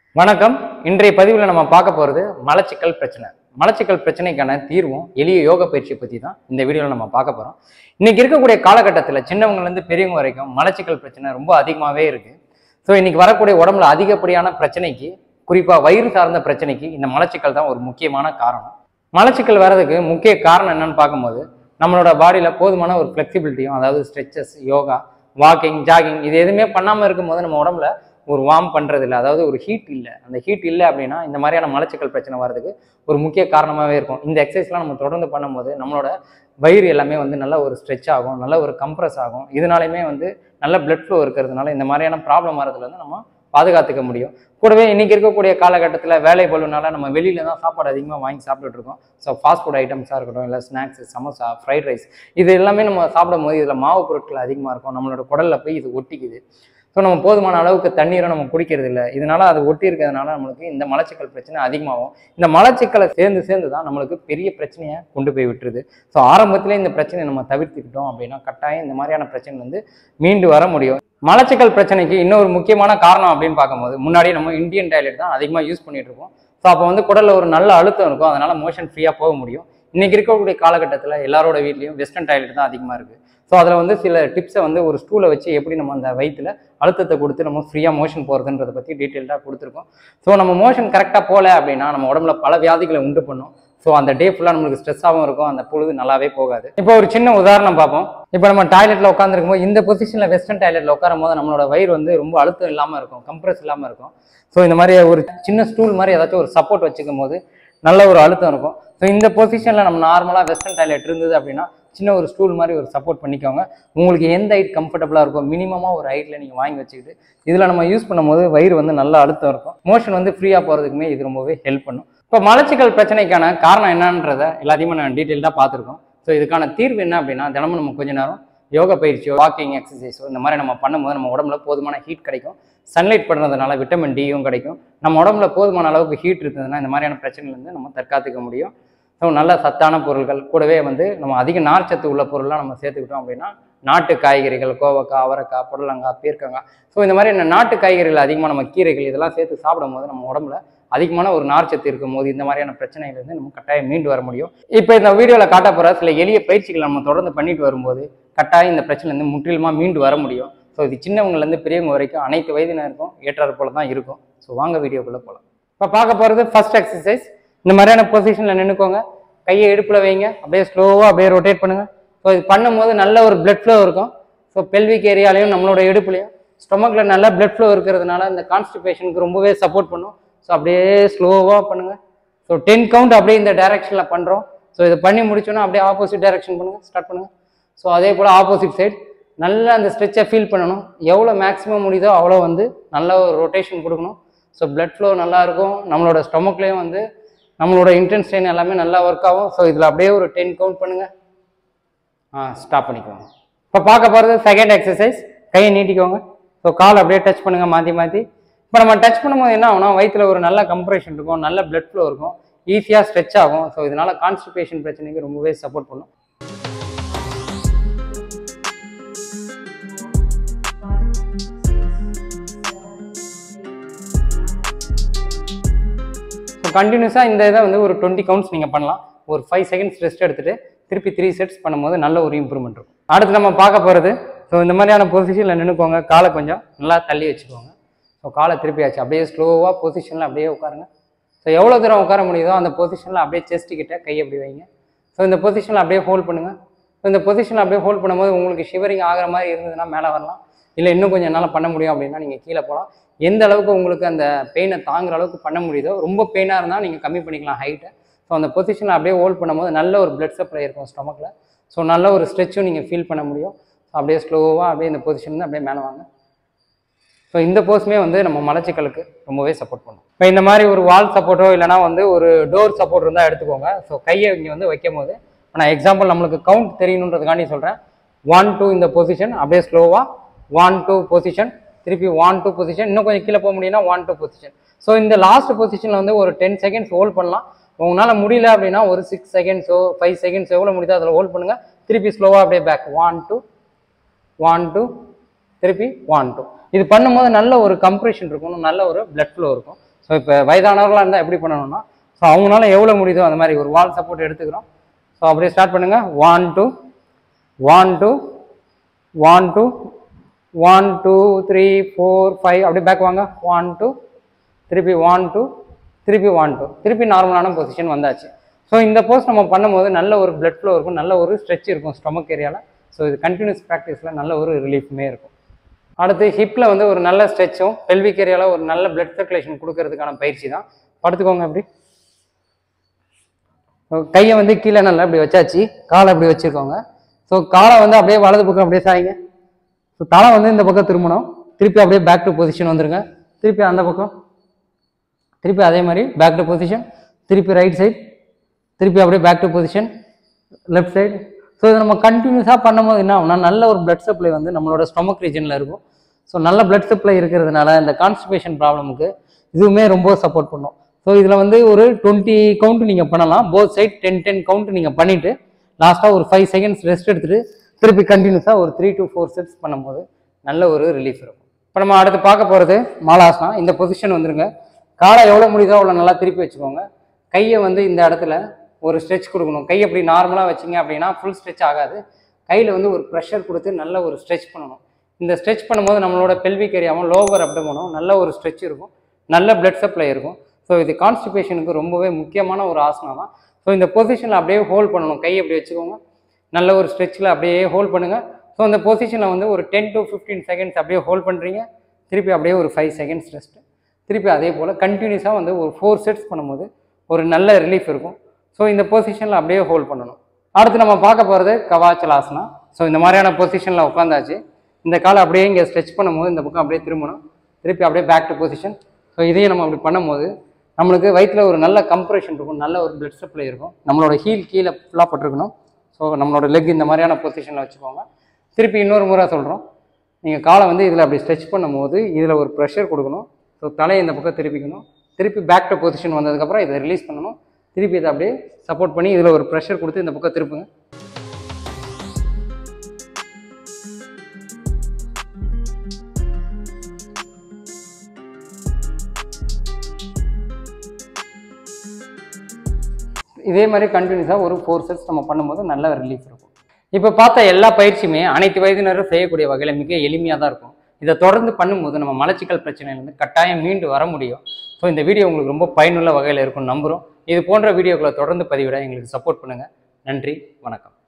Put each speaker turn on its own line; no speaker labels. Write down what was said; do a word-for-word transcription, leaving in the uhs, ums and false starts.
வணக்கம். இன்றைய பதிவில் நம்ம பார்க்க போகிறது மலச்சிக்கல் பிரச்சனை. மலச்சிக்கல் பிரச்சனைக்கான தீர்வும் எளிய யோக பயிற்சியை பற்றி தான் இந்த வீடியோவில் நம்ம பார்க்க போகிறோம். இன்னைக்கு இருக்கக்கூடிய காலகட்டத்தில் சின்னவங்கலேருந்து பெரியவங்க வரைக்கும் மலச்சிக்கல் பிரச்சனை ரொம்ப அதிகமாகவே இருக்குது. ஸோ இன்னைக்கு வரக்கூடிய உடம்புல அதிகப்படியான பிரச்சனைக்கு, குறிப்பாக வயிறு சார்ந்த பிரச்சனைக்கு இந்த மலச்சிக்கல் தான் ஒரு முக்கியமான காரணம். மலச்சிக்கல் வர்றதுக்கு முக்கிய காரணம் என்னன்னு பார்க்கும்போது, நம்மளோட பாடியில் போதுமான ஒரு ஃப்ளெக்சிபிலிட்டியும், அதாவது ஸ்ட்ரெச்சஸ், யோகா, வாக்கிங், ஜாகிங் இது எதுவுமே பண்ணாமல் இருக்கும்போது நம்ம உடம்புல ஒரு வார்ம் பண்ணுறது இல்லை, அதாவது ஒரு ஹீட் இல்லை. அந்த ஹீட் இல்லை அப்படின்னா இந்த மாதிரியான மலச்சிக்கல் பிரச்சனை வர்றதுக்கு ஒரு முக்கிய காரணமாகவே இருக்கும். இந்த எக்ஸசைஸ்லாம் நம்ம தொடர்ந்து பண்ணும்போது நம்மளோட வயிறு எல்லாமே வந்து நல்ல ஒரு ஸ்ட்ரெச் ஆகும், நல்ல ஒரு கம்ப்ரஸ் ஆகும். இதனாலையுமே வந்து நல்ல பிளட் ஃப்ளோ இருக்கிறதுனால இந்த மாதிரியான ப்ராப்ளம் வரதுலேருந்து நம்ம பாதுகாத்துக்க முடியும். கூடவே இன்னைக்கு இருக்கக்கூடிய காலகட்டத்தில் வேலை பளுனால நம்ம வெளியில தான் சாப்பாடு அதிகமாக வாங்கி சாப்பிட்டுட்டு இருக்கோம். ஸோ ஃபாஸ்ட் ஃபுட் ஐட்டம்ஸாக இருக்கட்டும், இல்லை ஸ்நாக்ஸ், சமோசா, ஃப்ரைட் ரைஸ் இது எல்லாமே நம்ம சாப்பிடும் போது இதில் மாவு பொருட்கள் அதிகமாக இருக்கும். நம்மளோட குடலில் போய் இது ஒட்டிக்குது. ஸோ நம்ம போதுமான அளவுக்கு தண்ணீரை நம்ம குடிக்கிறது இல்லை. இதனால அது ஒட்டி இருக்கிறதுனால நம்மளுக்கு இந்த மலச்சிக்கல் பிரச்சனை அதிகமாகும். இந்த மலச்சிக்கலை சேர்ந்து சேர்ந்து தான் நம்மளுக்கு பெரிய பிரச்சனையை கொண்டு போய் விட்டுருது. ஸோ ஆரம்பத்திலே இந்த பிரச்சனையை நம்ம தவிர்த்துக்கிட்டோம் அப்படின்னா கட்டாயம் இந்த மாதிரியான பிரச்சனை வந்து மீண்டு வர முடியும். மலச்சிக்கல் பிரச்சனைக்கு இன்னொரு முக்கியமான காரணம் அப்படின்னு பார்க்கும்போது, முன்னாடி நம்ம இந்தியன் டாய்லெட் தான் அதிகமாக யூஸ் பண்ணிட்டு இருக்கோம். ஸோ அப்போ வந்து குடலில் ஒரு நல்ல அழுத்தம் இருக்கும், அதனால மோஷன் ஃப்ரீயாக போக முடியும். இன்னைக்கு இருக்கக்கூடிய காலகட்டத்தில் எல்லாரோட வீட்லையும் வெஸ்டர்ன் டாய்லெட் தான் அதிகமாக இருக்குது. ஸோ அதில் வந்து சில டிப்ஸை வந்து ஒரு ஸ்டூலை வச்சு எப்படி நம்ம அந்த வயிற்றில் அழுத்தத்தை கொடுத்து நம்ம ஃப்ரீயாக மோஷன் போகிறதுன்றதை பற்றி டீட்டெயில்டாக கொடுத்துருக்கோம். ஸோ நம்ம மோஷன் கரெக்டாக போகல அப்படின்னா நம்ம உடம்புல பல வியாதிகளை உண்டு பண்ணும். ஸோ அந்த டே ஃபுல்லாக நம்மளுக்கு ஸ்ட்ரெஸ்ஸாகவும் இருக்கும், அந்த பொழுது நல்லாவே போகாது. இப்போ ஒரு சின்ன உதாரணம் பார்ப்போம். இப்போ நம்ம டாய்லெட்டில் உட்காந்துருக்கும் போது இந்த பொசிஷனில் வெஸ்டர்ன் டாய்லெட்டில் உட்காரும் போது நம்மளோட வயிறு வந்து ரொம்ப அழுத்தம் இல்லாமல் இருக்கும், கம்ப்ரஸ் இல்லாமல் இருக்கும். ஸோ இந்த மாதிரி ஒரு சின்ன ஸ்டூல் மாதிரி ஏதாச்சும் ஒரு சப்போர்ட் வச்சுக்கும் போது நல்ல ஒரு அழுத்தம் இருக்கும். ஸோ இந்த பொசிஷனில் நம்ம நார்மலாக வெஸ்டர்ன் டாய்லெட் இருந்தது அப்படின்னா சின்ன ஒரு ஸ்டூல் மாதிரி ஒரு சப்போர்ட் பண்ணிக்கோங்க. உங்களுக்கு எந்த ஹைட் கம்ஃபர்டபுளாக இருக்கும் மினிமமாக ஒரு ஹைட்டில் நீங்கள் வாங்கி வச்சுக்கிட்டு இதில் நம்ம யூஸ் பண்ணும்போது வயிறு வந்து நல்ல அழுத்தம் இருக்கும், மோஷன் வந்து ஃப்ரீயாக போகிறதுக்குமே இது ரொம்பவே ஹெல்ப் பண்ணும். இப்போ மலச்சிக்கல் பிரச்சனைக்கான காரணம் என்னன்றதை எல்லாத்தையுமே நான் டீட்டெயில்டாக பார்த்துருக்கோம். ஸோ இதுக்கான தீர்வு என்ன அப்படின்னா, தினமும் நம்ம கொஞ்ச நேரம் யோகா பயிற்சியோ, வாக்கிங் எக்ஸசைஸோ இந்த மாதிரி நம்ம பண்ணும்போது நம்ம உடம்புல போதுமான ஹீட் கிடைக்கும். சன்லைட் படுறதுனால விட்டமின் டியும் கிடைக்கும். நம்ம உடம்புல போதுமான அளவுக்கு ஹீட் இருந்ததுன்னா இந்த மாதிரியான பிரச்சனைலேருந்து நம்ம தற்காத்துக்க முடியும். ஸோ நல்ல சத்தான பொருட்கள் கூடவே வந்து நம்ம அதிக நார்ச்சத்து உள்ள பொருள்லாம் நம்ம சேர்த்துக்கிட்டோம் அப்படின்னா நாட்டு காய்கறிகள், கோவக்காய், அவரைக்காய், புடலங்காய், பீர்க்கங்காய், ஸோ இந்த மாதிரி நாட்டு காய்கறிகள் அதிகமாக நம்ம கீரைகள் இதெல்லாம் சேர்த்து சாப்பிடும் போது நம்ம உடம்புல அதிகமான ஒரு நார்ச்சத்து இருக்கும் போது இந்த மாதிரியான பிரச்சனையிலேருந்து நம்ம கட்டாயம் மீண்டு வர முடியும். இப்போ இந்த வீடியோவில் காட்ட போகிற சில எளிய பயிற்சிகள் நம்ம தொடர்ந்து பண்ணிட்டு வரும்போது கட்டாயம் இந்த பிரச்சனைலேருந்து முற்றிலுமாக மீண்டு வர முடியும். ஸோ இது சின்னவங்கலேருந்து பெரியவங்க வரைக்கும் அனைத்து வயதினருக்கும் ஏற்றாறு போல தான் இருக்கும். ஸோ வாங்க வீடியோக்குள்ளே போகலாம். இப்போ பார்க்க போகிறது ஃபர்ஸ்ட் எக்ஸசைஸ். இந்த மாதிரியான பொசிஷனில் நின்றுக்கோங்க, கையை இடுப்பில் வைங்க, அப்படியே ஸ்லோவாக அப்படியே ரொட்டேட் பண்ணுங்கள். ஸோ இது பண்ணும்போது நல்ல ஒரு பிளட் ஃப்ளோ இருக்கும். ஸோ பெல்விக் ஏரியாலையும் நம்மளோட இடுப்புலையும் ஸ்டொமக்கில் நல்ல பிளட் ஃப்ளோ இருக்கிறதுனால இந்த கான்ஸ்டிபேஷனுக்கு ரொம்பவே சப்போர்ட் பண்ணும். ஸோ அப்படியே ஸ்லோவாக பண்ணுங்கள். ஸோ டென் கவுண்ட் அப்படியே இந்த டைரக்ஷனில் பண்ணுறோம். ஸோ இதை பண்ணி முடிச்சோன்னா அப்படியே ஆப்போசிட் டைரக்ஷன் பண்ணுங்கள், ஸ்டார்ட் பண்ணுங்கள். ஸோ அதே போல் ஆப்போசிட் சைட் நல்லா அந்த ஸ்ட்ரெச்சை ஃபீல் பண்ணணும். எவ்வளோ மேக்ஸிமம் முடியுதோ அவ்வளோ வந்து நல்ல ஒரு ரொட்டேஷன் கொடுக்கணும். ஸோ பிளட் ஃப்ளோ நல்லாயிருக்கும். நம்மளோட ஸ்டொமக்லேயும் வந்து நம்மளோட இன்டென்ஸ்டைன் எல்லாமே நல்லா ஒர்க் ஆகும். ஸோ இதில் அப்படியே ஒரு டென் கவுண்ட் பண்ணுங்கள், ஆ ஸ்டாப் பண்ணிக்கோங்க. இப்போ பார்க்க போகிறது செகண்ட் எக்ஸசைஸ். கையை நீட்டிக்கோங்க. ஸோ கால் அப்படியே டச் பண்ணுங்கள் மாற்றி மாற்றி. இப்போ நம்ம டச் பண்ணும்போது என்ன ஆகும்னா வயிற்றில் ஒரு நல்ல கம்ப்ரெஷன் இருக்கும், நல்ல பிளட் ஃப்ளோ இருக்கும், ஈஸியாக ஸ்ட்ரெச் ஆகும். ஸோ இதனால் கான்ஸ்டிபேஷன் பிரச்சனைக்கு ரொம்பவே சப்போர்ட் பண்ணும். கண்டினியூஸாக இந்த இதை வந்து ஒரு டுவெண்ட்டி கவுண்ட்ஸ் நீங்கள் பண்ணலாம். ஒரு ஃபைவ் செகண்ட்ஸ் ரெஸ்ட் எடுத்துகிட்டு திருப்பி த்ரீ செட்ஸ் பண்ணும்போது நல்ல ஒரு இம்ப்ரூவ்மெண்ட் இருக்கும். அடுத்து நம்ம பார்க்க போகிறது, ஸோ இந்த மாதிரியான பொசிஷனில் நின்றுக்கோங்க, காலை கொஞ்சம் நல்லா தள்ளி வச்சுக்கோங்க. ஸோ காலை திருப்பியாச்சு, அப்படியே ஸ்லோவாக பொசிஷனில் அப்படியே உட்காருங்க. ஸோ எவ்வளோ தூரம் உட்கார முடியுதோ அந்த பொசிஷனில் அப்படியே செஸ்ட் கிட்ட கை அப்படி வைங்க. ஸோ இந்த பொசிஷனில் அப்படியே ஹோல்ட் பண்ணுங்கள். ஸோ இந்த பொசிஷனில் அப்படியே ஹோல்ட் பண்ணும்போது உங்களுக்கு ஷிவரிங் ஆகிற மாதிரி இருந்ததுன்னா மேலே வரலாம், இல்லை இன்னும் கொஞ்சம் என்னால் பண்ண முடியும் அப்படின்னா நீங்கள் கீழே போகலாம். எந்த அளவுக்கு உங்களுக்கு அந்த பெயினை தாங்குற அளவுக்கு பண்ண முடியுதோ, ரொம்ப பெயினாக இருந்தால் நீங்கள் கம்மி பண்ணிக்கலாம் ஹைட்டை. ஸோ அந்த பொசிஷனில் அப்படியே ஹோல்ட் பண்ணும்போது நல்ல ஒரு பிளட் சப்ளை இருக்கும் ஸ்டொமக்கில். ஸோ நல்ல ஒரு ஸ்ட்ரெச்சும் நீங்கள் ஃபீல் பண்ண முடியும். ஸோ அப்படியே ஸ்லோவாக அப்படியே இந்த பொசிஷன் அப்படியே மேலே வாங்க. ஸோ இந்த போஸுமே வந்து நம்ம மலச்சிக்கலுக்கு ரொம்பவே சப்போர்ட் பண்ணும். இப்போ இந்த மாதிரி ஒரு வால் சப்போர்ட்டோ இல்லைனா வந்து ஒரு டோர் சப்போர்ட் இருந்தால் எடுத்துக்கோங்க. ஸோ கையை இங்கே வந்து வைக்கும் போது நான் எக்ஸாம்பிள் நம்மளுக்கு கவுண்ட் தெரியணுன்றதுக்காண்டி சொல்கிறேன். ஒன் டூ இந்த பொசிஷன், அப்படியே ஸ்லோவாக ஒன் டூ பொசிஷன், திருப்பி ஒன் டூ பொசிஷன், இன்னும் கொஞ்சம் கீழே போக முடியும்னா ஒன் டூ பொசிஷன். ஸோ இந்த லாஸ்ட் பொசிஷனில் வந்து ஒரு டென் செகண்ட்ஸ் ஹோல்ட் பண்ணலாம். உங்களால் முடியல அப்படின்னா ஒரு சிக்ஸ் செகண்ட்ஸோ ஃபைவ் செகண்ட்ஸ் எவ்வளோ முடியுதோ அதில் ஹோல்ட் பண்ணுங்கள். திருப்பி ஸ்லோவாக அப்படியே back one two one two திருப்பி ஒன் டூ. இது பண்ணும்போது நல்ல ஒரு கம்ப்ரெஷன் இருக்கும், நல்ல ஒரு பிளட் ஃப்ளோ இருக்கும். ஸோ ஸோ இப்போ வயதானவர்களாக இருந்தால் எப்படி பண்ணணும்னா, ஸோ அவங்களால எவ்வளோ முடியுதோ அந்த மாதிரி ஒரு வால் சப்போர்ட் எடுத்துக்கிறோம். ஸோ அப்படியே ஸ்டார்ட் பண்ணுங்கள். One two one two one two one two three four five அப்படியே பேக் வாங்க. ஒன் டூ திருப்பி ஒன் டூ திருப்பி ஒன் டூ திருப்பி நார்மலான பொசிஷன் வந்தாச்சு. ஸோ இந்த போஸ் நம்ம பண்ணும்போது நல்ல ஒரு பிளட் ஃப்ளோ இருக்கும், நல்ல ஒரு ஸ்ட்ரெச் இருக்கும் ஸ்டொமக் ஏரியாவில். ஸோ இது கண்டினியூஸ் ப்ராக்டிஸில் நல்ல ஒரு ரிலீஃப்மே இருக்கும். அடுத்து ஹிப்பில் வந்து ஒரு நல்ல ஸ்ட்ரெச்சும் பெல்விக் ஏரியாவில் ஒரு நல்ல பிளட் சர்க்குலேஷன் கொடுக்கறதுக்கான பயிற்சி தான். படுத்துக்கோங்க. அப்படி கையை வந்து கீழே நல்லா இப்படி வச்சாச்சு, காலை அப்படி வச்சுக்கோங்க. ஸோ காலை வந்து அப்படியே வலது பக்கம் அப்படியே சாய்ங்க. ஸோ தலை வந்து இந்த பக்கம் திரும்பணும். திருப்பி அப்படியே பேக் டு பொசிஷன் வந்துருங்க. திருப்பி அந்த பக்கம், திருப்பி அதே மாதிரி பேக் டு பொசிஷன், திருப்பி ரைட் சைட், திருப்பி அப்படியே back to position left side. So இதை நம்ம கண்டினியூஸாக பண்ணும்போது என்ன ஆகும்னா நல்ல ஒரு பிளட் சப்ளை வந்து நம்மளோட ஸ்டொமக் ரீஜனில் இருக்கும். ஸோ நல்ல பிளட் சப்ளை இருக்கிறதுனால இந்த கான்ஸ்டிபேஷன் ப்ராப்ளமுக்கு இதுவுமே ரொம்ப சப்போர்ட் பண்ணும். ஸோ இதில் வந்து ஒரு டுவெண்ட்டி கவுண்ட் நீங்கள் பண்ணலாம். Both side ten ten count நீங்கள் பண்ணிவிட்டு லாஸ்ட்டாக ஒரு ஃபைவ் செகண்ட்ஸ் ரெஸ்ட் எடுத்துகிட்டு திருப்பி கண்டினியூஸாக ஒரு த்ரீ டு ஃபோர் செட்ஸ் பண்ணும்போது நல்ல ஒரு ரிலீஃப் இருக்கும். இப்போ நம்ம அடுத்து பார்க்க போகிறது மாலாசனா. இந்த பொசிஷன் வந்துருங்க. காலை எவ்வளோ முடியுதோ அவ்வளோ நல்லா திருப்பி வச்சுக்கோங்க. கையை வந்து இந்த இடத்துல ஒரு ஸ்ட்ரெச் கொடுக்கணும். கை அப்படி நார்மலாக வச்சிங்க அப்படின்னா ஃபுல் ஸ்ட்ரெச் ஆகாது. கையில் வந்து ஒரு ப்ரெஷர் கொடுத்து நல்ல ஒரு ஸ்ட்ரெச் பண்ணணும். இந்த ஸ்ட்ரெச் பண்ணும்போது நம்மளோட பெல்விக் ஏரியாவும் லோவர் அப்டமனும் நல்ல ஒரு ஸ்ட்ரெச் இருக்கும், நல்ல பிளட் சப்ளை இருக்கும். ஸோ இது கான்ஸ்டிபேஷனுக்கு ரொம்பவே முக்கியமான ஒரு ஆசனம் தான். ஸோ இந்த பொசிஷனில் அப்படியே ஹோல்ட் பண்ணணும். கை அப்படி வச்சுக்கோங்க, நல்ல ஒரு ஸ்ட்ரெச்சில் அப்படியே ஹோல்ட் பண்ணுங்கள். ஸோ இந்த பொசிஷனில் வந்து ஒரு டென் டு ஃபிஃப்டீன் செகண்ட்ஸ் அப்படியே ஹோல்ட் பண்ணுறீங்க. திருப்பி அப்படியே ஒரு ஃபைவ் செகண்ட்ஸ் ரெஸ்ட்டு. திருப்பி அதே போல் கண்டினியூஸாக வந்து ஒரு ஃபோர் செட்ஸ் பண்ணும்போது ஒரு நல்ல ரிலீஃப் இருக்கும். ஸோ இந்த பொசிஷனில் அப்படியே ஹோல்ட் பண்ணணும். அடுத்து நம்ம பார்க்க போகிறது கவாச்சலாசனா. ஸோ இந்த மாதிரியான பொசிஷனில் உட்காந்தாச்சு. இந்த காலை அப்படியே இங்கே ஸ்ட்ரெச் பண்ணும்போது இந்த பக்கம் அப்படியே திரும்பணும். திருப்பி அப்படியே பேக் டு பொசிஷன். ஸோ இதையும் நம்ம அப்படி பண்ணும்போது நம்மளுக்கு வயிற்றில் ஒரு நல்ல கம்ப்ரெஷன் இருக்கும், நல்ல ஒரு பிளட் சப்ளை இருக்கும். நம்மளோட ஹீல் கீழே ஃபுல்லாக பட்டிருக்கணும். ஸோ நம்மளோட லெக் இந்த மாதிரியான பொசிஷனில் வச்சுக்கோங்க. திருப்பி இன்னொரு முறை சொல்கிறோம், நீங்கள் காலை வந்து இதில் அப்படி ஸ்ட்ரெச் பண்ணும்போது இதில் ஒரு ப்ரெஷர் கொடுக்கணும். ஸோ தலையை இந்த பக்கம் திருப்பிக்கணும். திருப்பி பேக் டு பொசிஷன் வந்ததுக்கப்புறம் இதை ரிலீஸ் பண்ணணும். திருப்பி இதை அப்படியே சப்போர்ட் பண்ணி இதில் ஒரு ப்ரெஷர் கொடுத்து இந்த பக்கம் திருப்புங்க. இதே மாதிரி கண்டினியூஸாக ஒரு ஃபோர் செட்ஸ் நம்ம பண்ணும்போது நல்ல ரிலீஃப் இருக்கும். இப்போ பார்த்த எல்லா பயிற்சியுமே அனைத்து வயதினரும் செய்யக்கூடிய வகையில் மிக எளிமையாக தான் இருக்கும். இதை தொடர்ந்து பண்ணும்போது நம்ம மலச்சிக்கல் பிரச்சனையிலேருந்து கட்டாயம் மீண்டு வர முடியும். ஸோ இந்த வீடியோ உங்களுக்கு ரொம்ப பயனுள்ள வகையில் இருக்கும்னு நம்புகிறோம். இது போன்ற வீடியோக்களை தொடர்ந்து பதிவிட எங்களுக்கு சப்போர்ட் பண்ணுங்கள். நன்றி, வணக்கம்.